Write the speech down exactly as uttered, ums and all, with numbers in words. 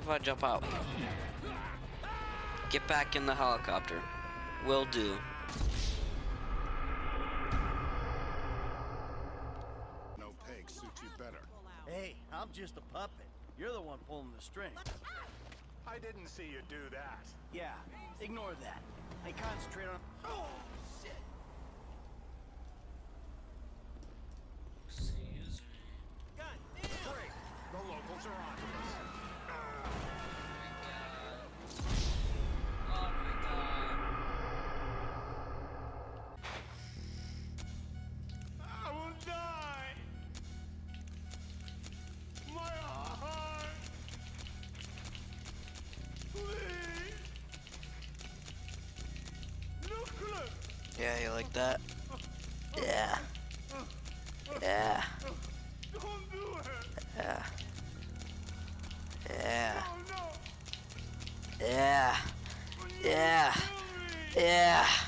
if I jump out? Get back in the helicopter. Will do. No peg suits you better. Hey, I'm just a puppet. You're the one pulling the string. I didn't see you do that. Yeah, ignore that. Hey, concentrate on... Oh, shit! Excuse me. God damn! Great. The locals are on to us. Oh my god. I will die. My heart. Please. Nuclear. Yeah, you like that? Yeah. Yeah. Don't do it. Yeah. Yeah. Oh no. Yeah. Will you Yeah. kill me? Yeah.